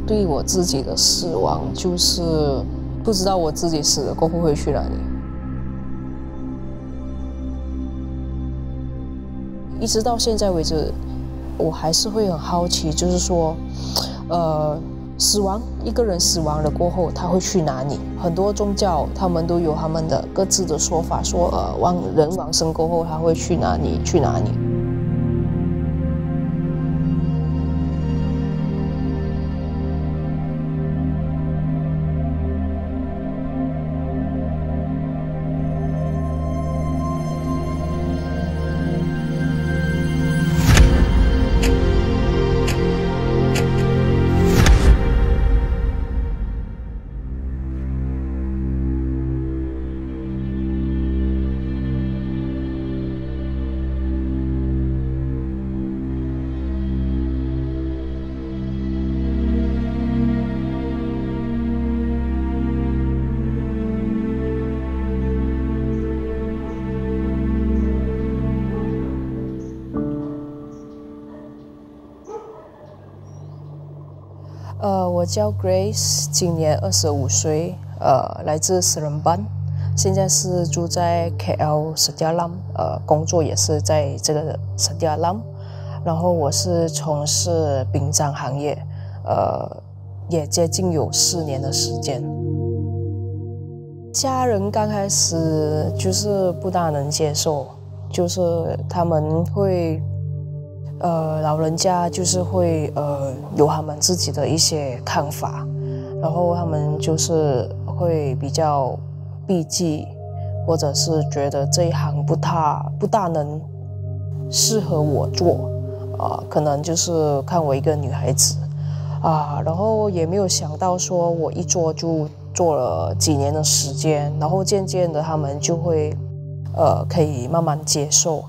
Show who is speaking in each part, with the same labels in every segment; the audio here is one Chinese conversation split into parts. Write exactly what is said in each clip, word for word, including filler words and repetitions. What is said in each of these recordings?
Speaker 1: 对我自己的死亡，就是不知道我自己死了过后会去哪里。一直到现在为止，我还是会很好奇，就是说，呃，死亡，一个人死亡了过后，他会去哪里？很多宗教他们都有他们的各自的说法，说呃，往人往生过后他会去哪里？去哪里？呃，我叫 Grace， 今年二十五岁，呃，来自斯人班，现在是住在 K L Setia Lam， 呃，工作也是在这个 Setia Lam， 然后我是从事殡葬行业，呃，也接近有四年的时间。家人刚开始就是不大能接受，就是他们会。呃，老人家就是会呃有他们自己的一些看法，然后他们就是会比较避忌，或者是觉得这一行不大不大能适合我做，啊、呃，可能就是看我一个女孩子啊，然后也没有想到说我一做就做了几年的时间，然后渐渐的他们就会呃可以慢慢接受。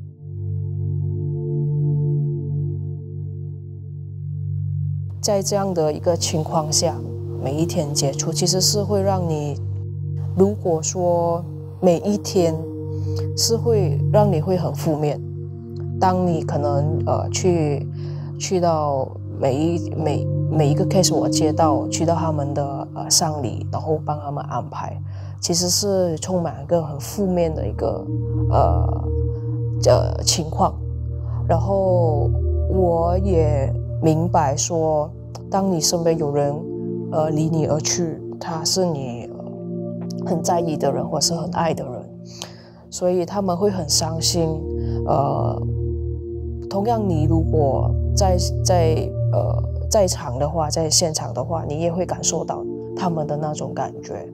Speaker 1: 在这样的一个情况下，每一天接触其实是会让你，如果说每一天是会让你会很负面。当你可能呃去去到每一每每一个 case 我接到，去到他们的呃丧礼，然后帮他们安排，其实是充满一个很负面的一个呃呃情况。然后我也明白说，当你身边有人呃离你而去，他是你、呃、很在意的人或是很爱的人，所以他们会很伤心。呃，同样你如果在在呃在场的话，在现场的话，你也会感受到他们的那种感觉。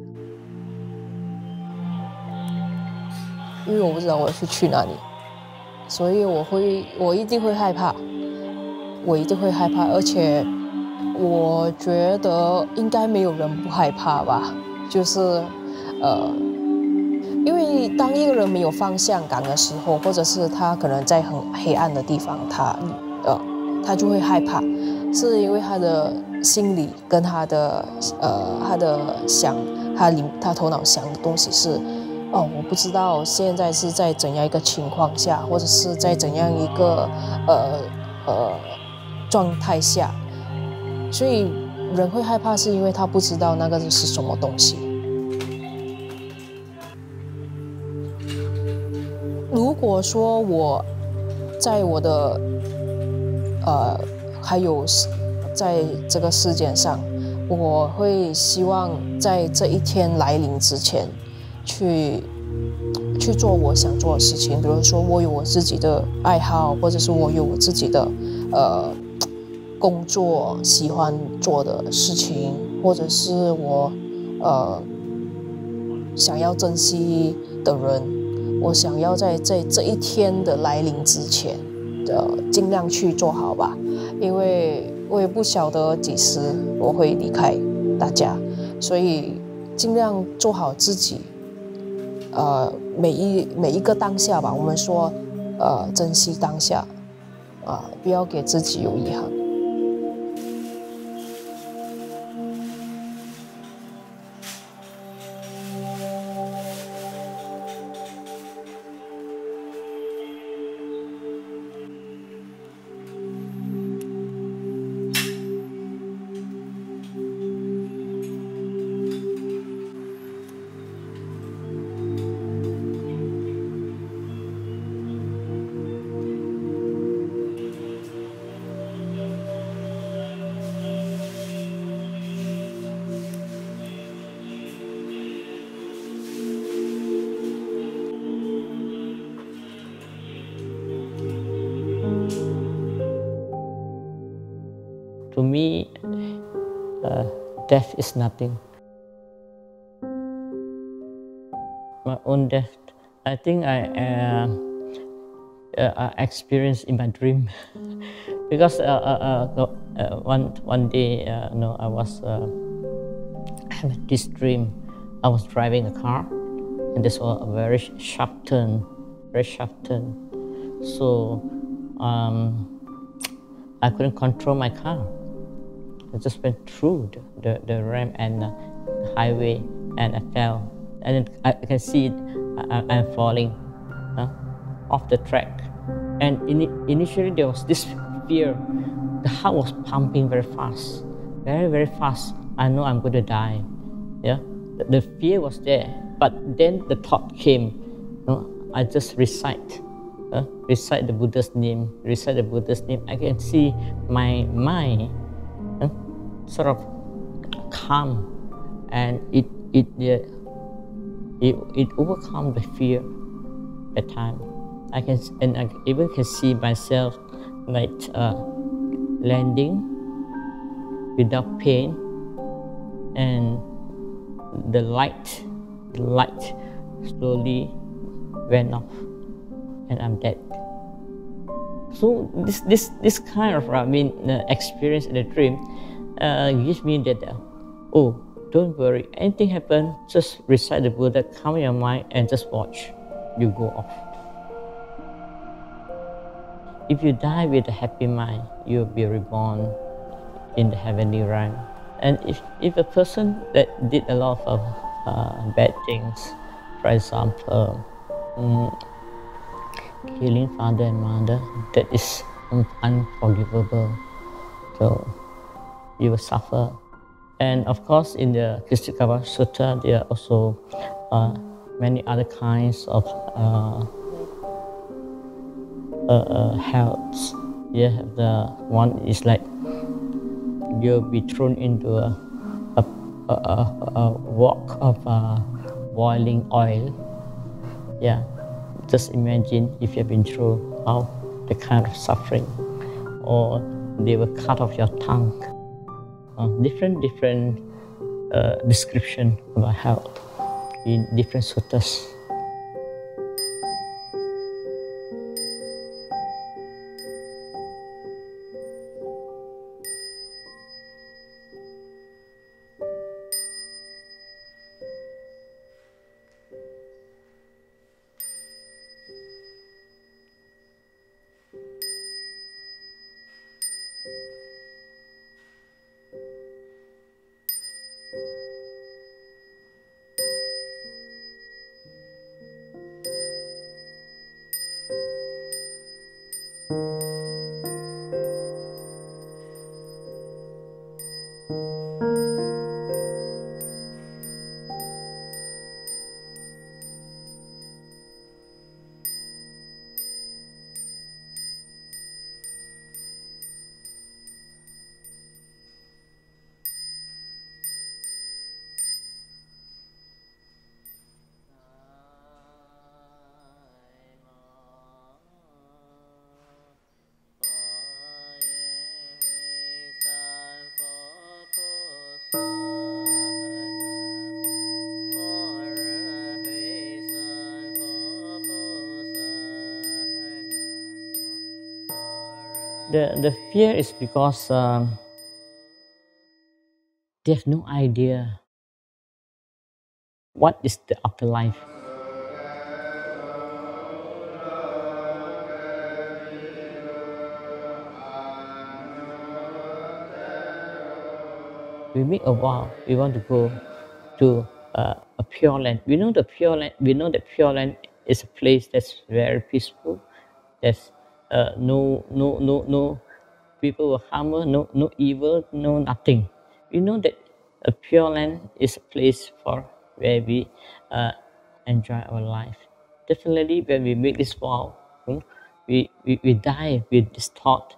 Speaker 1: 因为我不知道我去去哪里，所以我会我一定会害怕。我一定会害怕，而且我觉得应该没有人不害怕吧。就是呃，因为当一个人没有方向感的时候，或者是他可能在很黑暗的地方，他呃他就会害怕，是因为他的心理跟他的呃他的想他里他头脑想的东西是。哦，我不知道现在是在怎样一个情况下，或者是在怎样一个呃呃状态下，所以人会害怕，是因为他不知道那个是什么东西。如果说我在我的呃还有在这个世界上，我会希望在这一天来临之前。去去做我想做的事情，比如说我有我自己的爱好，或者是我有我自己的呃工作喜欢做的事情，或者是我呃想要珍惜的人，我想要在在这一天的来临之前的尽量去做好吧，因为我也不晓得几时我会离开大家，所以尽量做好自己。呃，每一每一个当下吧，我们说，呃，珍惜当下，啊、呃，不要给自己有遗憾。
Speaker 2: to me, uh, death is nothing. My own death, I think I, uh, uh, I experienced in my dream. Because uh, uh, uh, one one day, uh, you know, I was uh, I had this dream. I was driving a car, and this was a very sharp turn, very sharp turn. So um, I couldn't control my car. I just went through the, the, the ramp and the highway, and I fell. And I, I can see it, I, I'm falling uh, off the track. And in, initially there was this fear. The heart was pumping very fast, very, very fast. I know I'm going to die. Yeah, the, the fear was there. But then the thought came. You know, I just recite, uh, recite the Buddha's name, recite the Buddha's name. I can see my mind uh, sort of calm, and it it uh, it it overcome the fear at time. I can and I even can see myself like uh, landing without pain, and the light, the light slowly went off, and I'm dead. So this this this kind of I mean uh, experience in the dream uh, gives me that uh, oh, don't worry, anything happen, just recite the Buddha, calm your mind, and just watch you go off. If you die with a happy mind, you'll be reborn in the heavenly realm. And if, if a person that did a lot of uh, bad things, for example, um, killing father and mother, that is un unforgivable. So you will suffer. And of course, in the Kistikava Sutta, there are also uh, many other kinds of uh, uh, uh, hells. Yeah, the one is like you'll be thrown into a, a, a, a, a wok of uh, boiling oil. Yeah, just imagine if you've been through how the kind of suffering, or they will cut off your tongue. Uh, different different uh, description about hell in different suttas. The, the fear is because um, they have no idea what is the afterlife. We make a vow, we want to go to uh, a pure land. We know the pure land, we know that pure land is a place that's very peaceful. There's uh, no, no, no, no people will harm us, no, no evil, no nothing. We know that a pure land is a place for where we uh, enjoy our life. Definitely, when we make this vow, we, we, we die with this thought.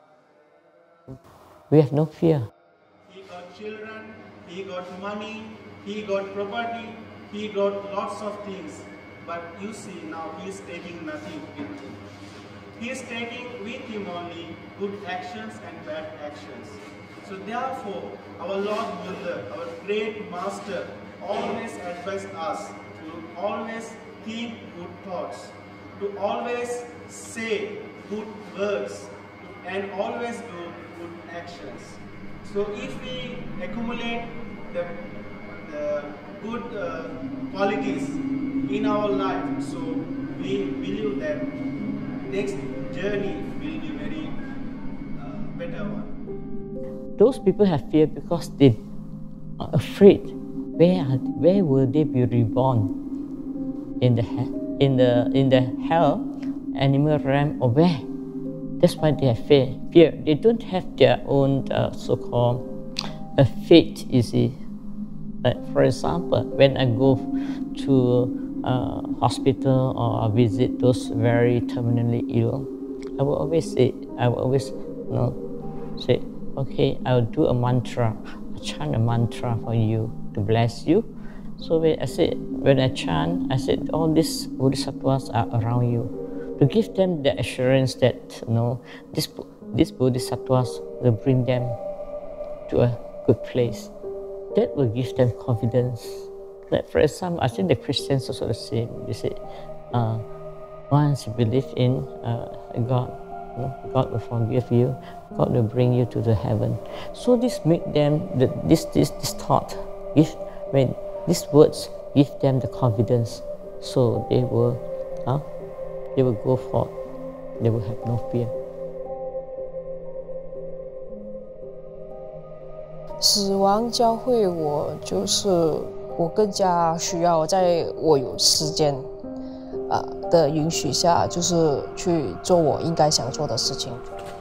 Speaker 2: We have no fear.
Speaker 3: He got children, he got money, he got property, he got lots of things. But you see, now he is taking nothing with him. He is taking with him only good actions and bad actions. So therefore, our Lord Buddha, our great master, always advised us to always think good thoughts, to always say good words, and always do good actions. So if we accumulate the, the good uh, qualities in our life, so we believe that next journey will be very uh, better one.
Speaker 2: Those people have fear because they are afraid. Where are, where will they be reborn? In the in the in the hell, animal realm, or where? That's why they have fear. Fear. They don't have their own uh, so-called uh, faith. You see, like for example, when I go to uh, hospital or I visit those very terminally ill, I will always say, I will always, you know, say, okay, I'll do a mantra, I chant a mantra for you to bless you. So when I said, when I chant, I said all these bodhisattvas are around you, to give them the assurance that, you know, this these bodhisattvas will bring them to a good place. That will give them confidence. Like for example, I think the Christians also the same. They say, uh, once you believe in uh, God, you know, God will forgive you. God will bring you to the heaven. So this make them the, this this this thought, give when these words give them the confidence. So they will, uh, they will go forth. They will have no fear.
Speaker 1: 死亡教会我，就是我更加需要在我有时间，呃的允许下，就是去做我应该想做的事情。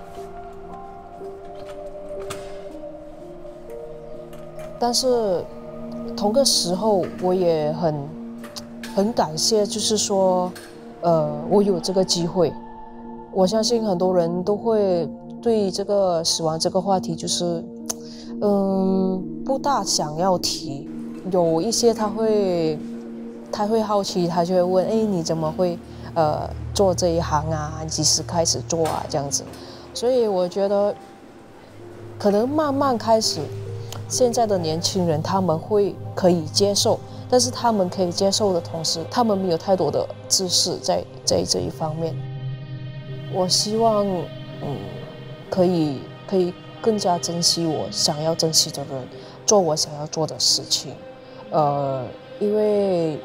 Speaker 1: 但是同个时候，我也很很感谢，就是说，呃，我有这个机会。我相信很多人都会对这个死亡这个话题，就是。嗯，不大想要提，有一些他会，他会好奇，他就会问，哎，你怎么会呃做这一行啊？几时开始做啊？这样子，所以我觉得，可能慢慢开始，现在的年轻人他们会可以接受，但是他们可以接受的同时，他们没有太多的知识在在这一方面。我希望，嗯，可以可以。更加珍惜我想要珍惜的人，做我想要做的事情。呃，因为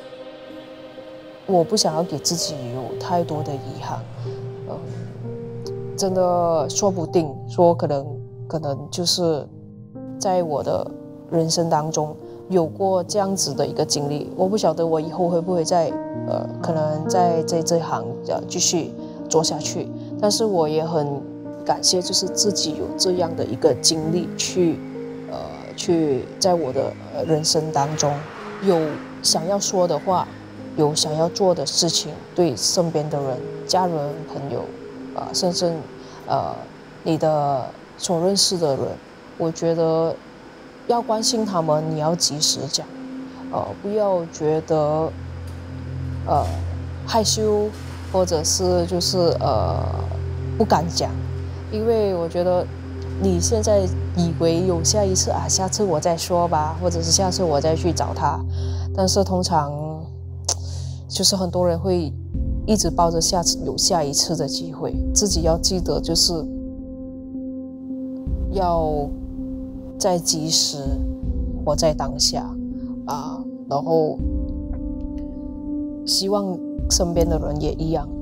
Speaker 1: 我不想要给自己有太多的遗憾。嗯、呃，真的说不定，说可能可能就是在我的人生当中有过这样子的一个经历。我不晓得我以后会不会在呃，可能在在这行呃继续做下去，但是我也很。感谢，就是自己有这样的一个经历去，呃，去在我的人生当中有想要说的话，有想要做的事情，对身边的人、家人、朋友，啊、呃，甚至呃你的所认识的人，我觉得要关心他们，你要及时讲，呃，不要觉得呃害羞，或者是就是呃不敢讲。因为我觉得你现在以为有下一次啊，下次我再说吧，或者是下次我再去找他，但是通常就是很多人会一直抱着下次有下一次的机会，自己要记得就是要在及时活在当下啊，然后希望身边的人也一样。